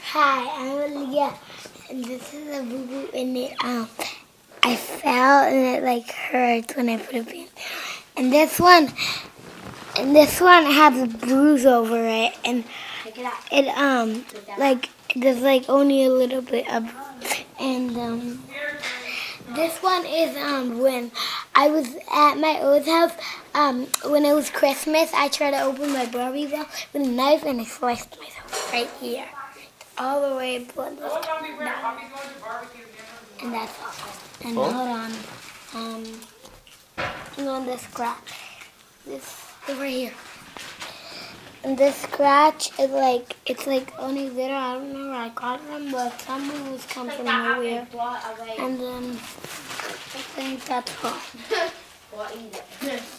Hi, I'm Aaliyah, and this is a boo-boo, and I fell, and it like hurts when I put a band. And this one has a bruise over it, and there's like only a little bit of, and this one is when I was at my old house, when it was Christmas, I tried to open my Barbie doll with a knife, and I sliced myself right here. All the way blood was coming down. And that's all. And hold on. On this scratch. This over here. And this scratch is like, it's like only little. I don't know where I got it from, but some moves come from nowhere. And then I think that's all.